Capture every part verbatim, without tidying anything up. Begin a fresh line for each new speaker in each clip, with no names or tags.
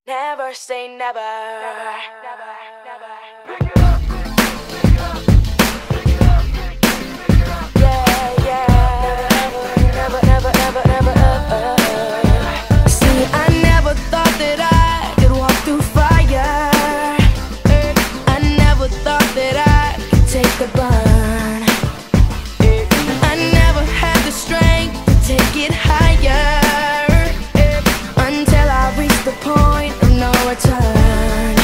Never say never. Never, never, never. Yeah, yeah. Never, never, never, never, never. See, I never thought that I could walk through fire. I never thought that I could take the burn. I never had the strength to take it higher. Until I reached the point of no return.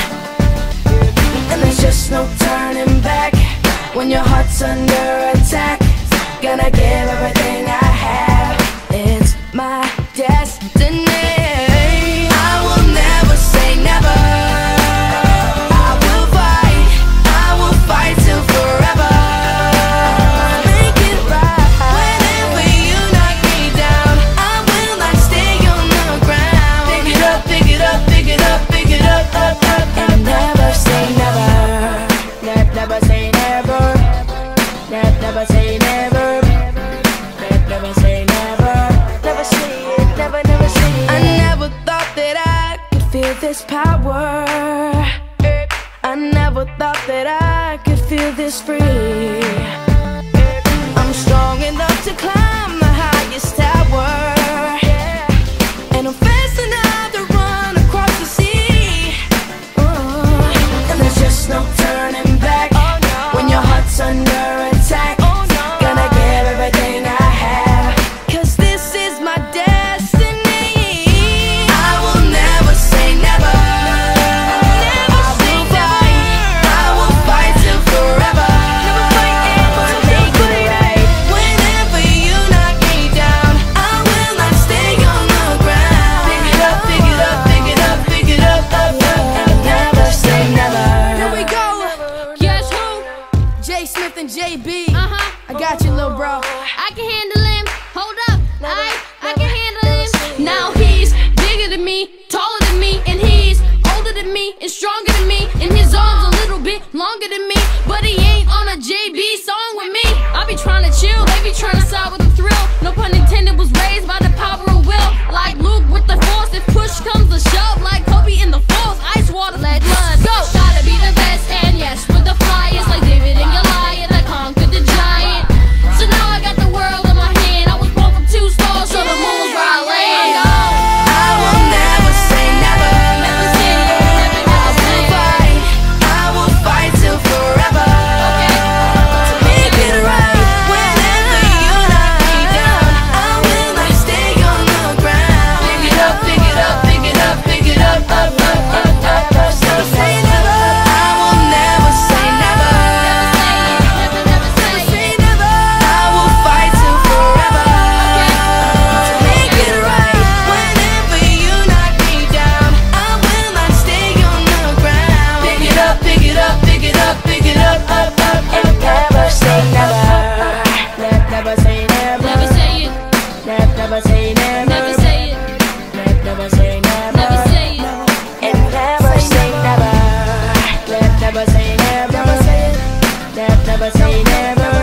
And there's just no turning back. When your heart's under attack, gonna give everything I have. It's my destiny. I will never say never. I will fight, I will fight till forever. Make it right. Whenever you knock me down, I will not stay on the ground. Pick it up, pick it up, pick it up, pick it up, up, up, and never say never. Ne- never say never. Ne- never say never. Ne- never say never. Never say it, never, never say it. I never thought that I could feel this power. I never thought that I could feel this free. I'm strong enough to climb the highest tower. And I'm fast enough to run across the sea. Uh, and there's just no turning back. When your heart's under attack, gonna give everything I have. Cause this is my destiny. I will never say never. Never say never. I will fight till forever. Never fight ever. Make it right. Whenever you knock me down, I will not stay on the ground. Pick it up, pick it up, pick it up, pick it up, up, up, and never say never.
Here we go. Guess who? J Smith and J B. Uh-huh. I got you, little bro. I can handle him. Hold up. I, I can handle him. Now he's bigger than me, taller than me, and he's older than me and stronger than me. And his arms a little bit longer than me, but he ain't on a J B song with me. I be trying to chill, they be trying to side with the thrill. No pun intended, was raised by the power of will. Like Luke with the force, if push comes to shove. Like Kobe in the force, ice water, let blood go. Gotta be the best, and yes, with the flyers. Like David and Goliath, I conquered the giant. So now I got the world in my hand. I was born from two stars, so the moon's where I land.
I will never say never.
Never say never, never
I will
say
fight, I will fight till forever. To make it right. Whenever you knock me down, I will not stay on the ground. Pick it up, pick it up, pick it up, pick it up, up, up, up, up, up. Never say never. I will never say never.
never, never say
Say never. I will fight till forever. To make it right. Whenever you knock me down, I will not stay on the ground. Pick it up, pick it up, pick it up, pick it up, up, up, and never say never. Ne- Never say never.
Never say it.
Ne- Never say never.
Never say it.
Ne- Never say never.
Never say it.
And never say never. Ne- Never say never. Ne- Never say never.